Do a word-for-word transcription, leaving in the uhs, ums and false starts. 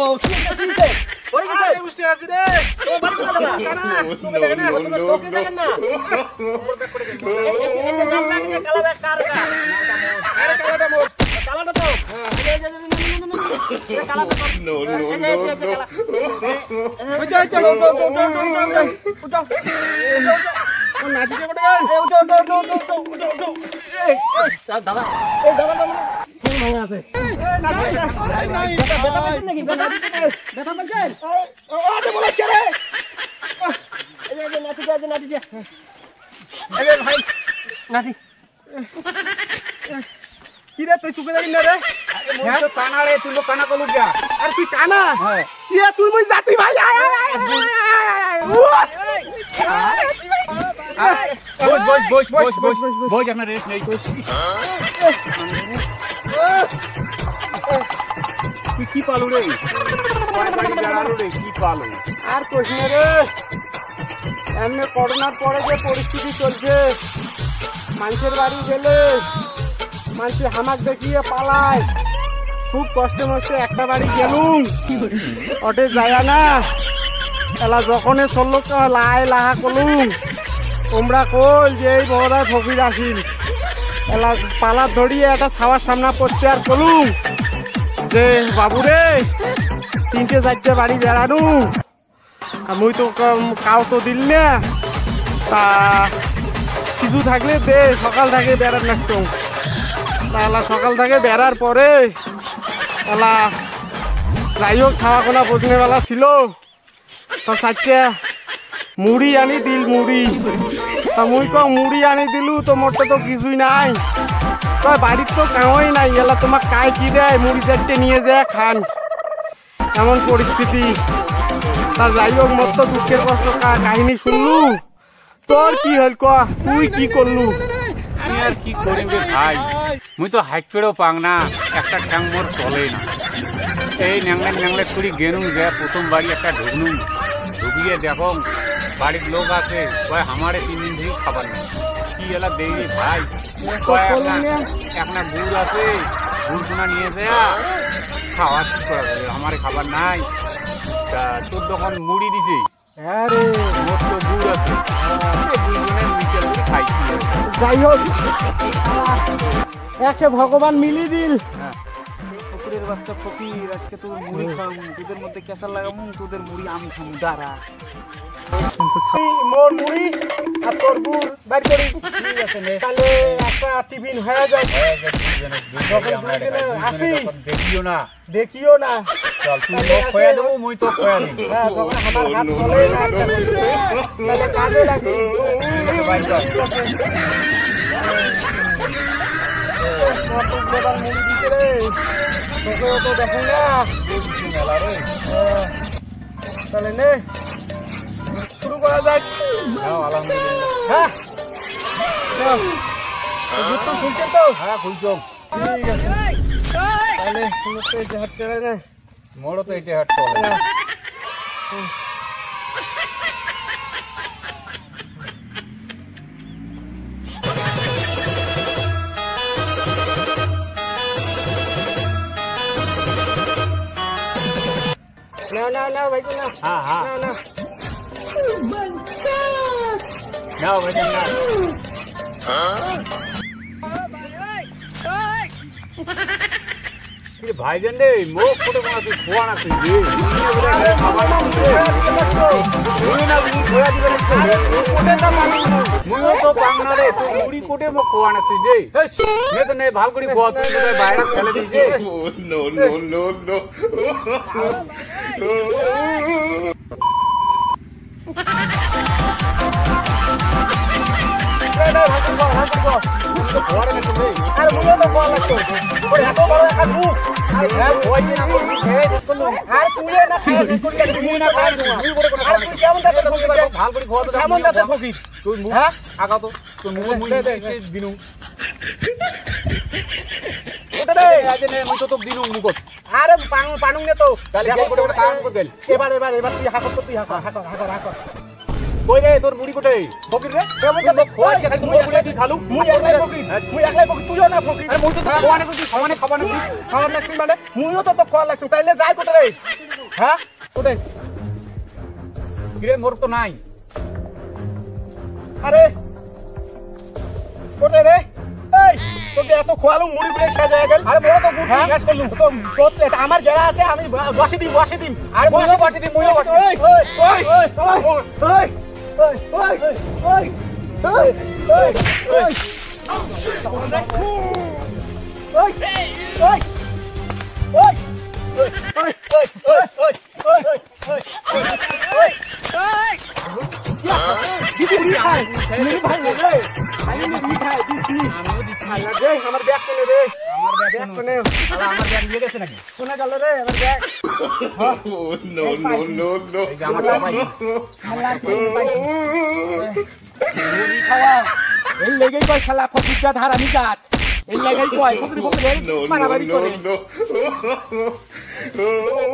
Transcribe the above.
ওরে কি রে বুঝতে আছি রে ও বাড়ি চলে যা না তুমি দেখেন না তুমি চোখে দেখেন না এই নাম লাগিয়ে কালা ব্যাগ কার গা আরে কালাটা মোর কালাটা তো এই কালাটা নো নো নো ওই চল চল উঠো ও নাচি কে বড় এই উঠো উঠো উঠো উঠো উঠো এই এই দাদা এই দাদা দাদা ফোন ভাঙা আছে এই নাচি নাই নাই দাদা বলছেন নাকি দাদা দাদা বলছেন ও আরে বলে কে রে এই যে নাচি দে নাচি দে এই ভাই নাচি কি রে তুই চুপে যাবি না রে আরে মই তো কানা রে তুই লো কানা কলু গয়া আরে তুই কানা হ্যাঁ ইয়া তুই মই জাতি ভাই আয় আয় বস বস বস বস বস বস আপনার রেস্ট নেই তুই কি পালু রে বাড়ি দাঁড়ালো রে কি পালু আর কইছ না রে এমনি করোনার পরে যে পরিস্থিতি চলছে মানুষের বাড়ি গেলে মানুষ হামাক দেখিয়ে পালায় খুব কষ্টে মষ্টে একটা বাড়ি গেলুম ওটে যায় না এলা যখনে চললো লাই লাহা কলুম তোমরা কল যে এই বড়ায় ফকির আসিল এলা পালা ধরিয়ে একটা ছাওয়ার সামনা পড়তে আর কলুম যে বাবুরে তিনটে চারটে বাড়ি বেড়ানু মুই তো কাউ তো দিল না তা কিছু থাকলে দে সকাল থেকে বেড়ার নাকতো তাহলে সকাল থেকে বেড়ার পরে এলা যাই হোক ছাওয়া কোনা বসনে বেলা ছিল তো চারটে মুড়ি আনি দিল মুড়ি তা মুই ক মুড়ি আনি দিলু তো মোটে তো কিছুই নাই তো বাড়ির তো কাউই নাই এলা তোমার কায় কি দেয় মুড়ি চারটে নিয়ে যায় খান এমন পরিস্থিতি তা যাই হোক মোট তো দুঃখের কষ্ট কাহিনী শুনলু তোর কি হল ক তুই কি করলু আমি আর কি করিম রে ভাই মুই তো হাইট পেড়েও পাং না একটা ঠ্যাং মোর চলে না এই ন্যাংলে ন্যাংলে করি গেনুম যে প্রথম বাড়ি একটা ঢুকনুম ঢুকিয়ে দেখো বাড়ির লোক আছে কয় আমারে তিন দিন থেকে খাবার নেই কি এলা দেই রে ভাই একটা গুড় আছে গুড় সোনা নিয়ে যায় খাওয়া কি করা যাবে আমারে খাবার নাই তা তোর দোকান মুড়ি দিছে আরে মোট তো গুড় আছে দুজনের মিচেল করে খাইছি যাই হোক একে ভগবান মিলি দিল ফকিরের বাচ্চা ফকির আজকে তোর মুড়ি খাওয়াবো তোদের মধ্যে কেঁচা লাগাবো তোদের মুড়ি আমি খাবো দাঁড়া মোর মুড়ি আর তোর গুড় বাইর করি ঠিক আছে তাহলে একটা টিফিন হয়ে যায় আসি দেখিও না দেখিও না চল তুই লোক খোয়া দেবো মুই তো খোয়া দিই হ্যাঁ যখন আমার হাত চলে না তাহলে কাজে লাগে বাইর কর মুড়ি দিতে রে তোকে তো দেখো না মেলা রে তাহলে নে শুরু করা যাক আলহামদুলিল্লাহ হ্যাঁ তো খুলছে তো হ্যাঁ খুলছো ঠিক আছে তাহলে কোনো তো এই হাট চলে না মোড়ো তো এটা হাট চলে না না না ভাই না হ্যাঁ হ্যাঁ না না না ভাই না ये भाईजान रे मोक फोटो बना तू खोआ ना तू ये खाবার না মুই না মুই খোয়া দিবে কোটে তা মানি মুই তো বাংলা রে তো মুড়ি কোটে মো খোয়া না তুই যে নে তো নে ভাল করি খোয়া তুই তো বাইরে ফেলে দিই যে নো নো নো নো না ভাই তো ভাই তো খোয়া রে তুমি আরে মুই তো খোয়া লাগতো ওই এত বড় একটা মুখ আরে ওই না মুই খেয়ে শেষ করলু আর তুই না খেয়ে শেষ করলি তুই না খাই তুই বড় করে আরে তুই কেমন দাদা ফকির ভাল করি খোয়া তো কেমন দাদা ফকির তুই মুখ আগা তো তুই মুখ মুই দিনু ওটা রে আজ নে মুই তো তো দিনু মুকত আরে পানু পানুং নে তো তাহলে কি করে কাম করে গেল এবার এবার এবার তুই হাকত তুই হাকত হাকত হাকত হাকত কই রে তোর মুড়ি কোটে ফকির রে কেমন দাদা খোয়া কে খালি মুড়ি কোটে দি খালু মুই একলাই ফকির মুই একলাই ফকির তুইও না ফকির আরে মুই তো খোয়া না তুই খাওয়া না খাবা না খাওয়া লাগছিস মানে মুইও তো তো খাওয়া লাগছিস তাইলে যাই কোটে রে হ্যাঁ কোটে কিরে মোর তো নাই আরে কোটে রে এই তোকে এত খোয়ালু মুড়ি পুরে শেষ হয়ে গেল আরে মোর তো গুড শেষ করলু তো তোর আমার যারা আছে আমি বসে দিই বসে দিই আরে মুইও বসে দিই মুইও বসে দিই ওই ওই ওই ওই ওই ওই ওই ওই ওই ওই ওই ওই আমার ব্যাগ কোনে রে আমার ব্যাগ কোনে আমার ব্যাগ নিয়ে গেছে নাকি কোনে গেল রে আমার bag Oh, no, no, no, no. এই যে আমার সবাই খাওয়া এই লেগেই কয় শালা ফকিরটা ধারানি কাট এই লেগেই কয় ফকির ফকির No, মারামারি no, করে no, no.